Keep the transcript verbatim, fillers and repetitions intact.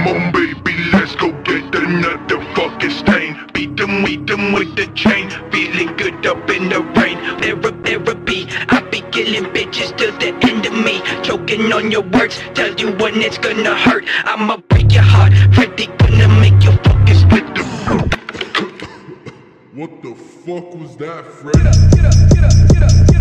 on, baby, let's go get another fucking stain. Beat them, beat them with the chain. Feeling good up in the rain. Therapy, I be killing bitches till the end of me. Choking on your words, tell you when it's gonna hurt. I'ma break your heart, Freddy gonna make you fucking split the What the fuck was that, Freddy? Get up, get up, get up, get up.